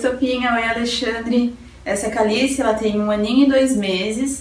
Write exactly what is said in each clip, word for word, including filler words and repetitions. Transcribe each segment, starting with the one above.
Sopinha, oi Alexandre. Essa é a Calice, ela tem um aninho e dois meses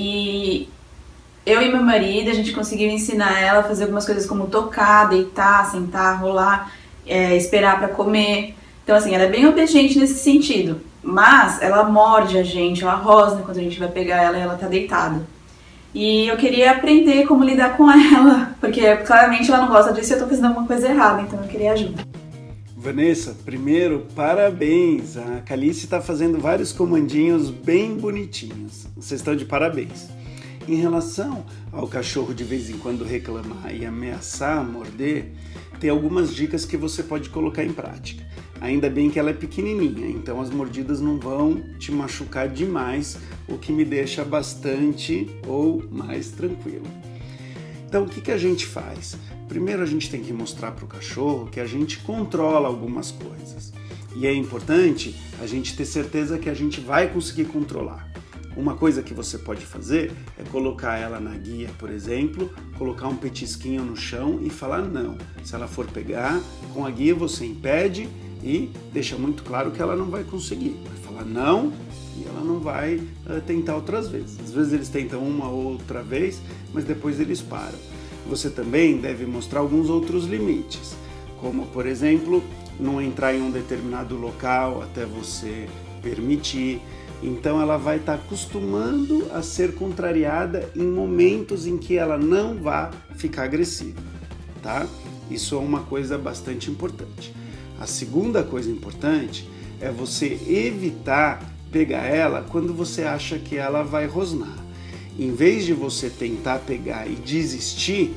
e eu e meu marido, a gente conseguiu ensinar ela a fazer algumas coisas como tocar, deitar, sentar, rolar, é, esperar pra comer. Então assim, ela é bem obediente nesse sentido, mas ela morde a gente, ela rosna quando a gente vai pegar ela e ela tá deitada. E eu queria aprender como lidar com ela, porque claramente ela não gosta disso e eu tô fazendo alguma coisa errada, então eu queria ajuda. Vanessa, primeiro, parabéns! A Calice está fazendo vários comandinhos bem bonitinhos. Vocês estão de parabéns. Em relação ao cachorro de vez em quando reclamar e ameaçar morder, tem algumas dicas que você pode colocar em prática. Ainda bem que ela é pequenininha, então as mordidas não vão te machucar demais, o que me deixa bastante ou mais tranquilo. Então o que, que a gente faz? Primeiro a gente tem que mostrar para o cachorro que a gente controla algumas coisas. E é importante a gente ter certeza que a gente vai conseguir controlar. Uma coisa que você pode fazer é colocar ela na guia, por exemplo, colocar um petisquinho no chão e falar não. Se ela for pegar, com a guia você impede e deixa muito claro que ela não vai conseguir. Vai falar não e ela não vai uh, tentar outras vezes. Às vezes eles tentam uma ou outra vez, mas depois eles param. Você também deve mostrar alguns outros limites, como por exemplo, não entrar em um determinado local até você permitir. Então ela vai estar acostumando a ser contrariada em momentos em que ela não vai ficar agressiva, tá? Isso é uma coisa bastante importante. A segunda coisa importante é você evitar pegar ela quando você acha que ela vai rosnar. Em vez de você tentar pegar e desistir,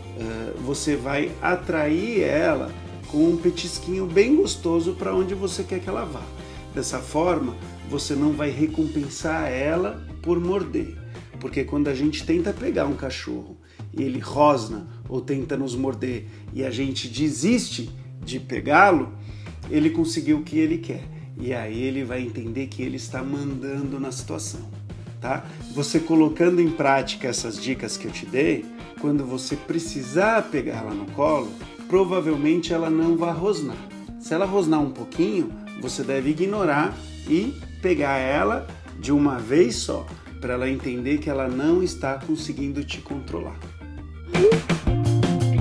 você vai atrair ela com um petisquinho bem gostoso para onde você quer que ela vá. Dessa forma, você não vai recompensar ela por morder. Porque quando a gente tenta pegar um cachorro e ele rosna ou tenta nos morder e a gente desiste de pegá-lo, ele conseguiu o que ele quer. E aí ele vai entender que ele está mandando na situação, tá? Você colocando em prática essas dicas que eu te dei, quando você precisar pegar ela no colo, provavelmente ela não vai rosnar. Se ela rosnar um pouquinho, você deve ignorar e pegar ela de uma vez só, para ela entender que ela não está conseguindo te controlar.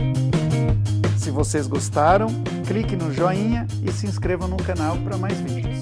Se vocês gostaram, clique no joinha e se inscrevam no canal para mais vídeos.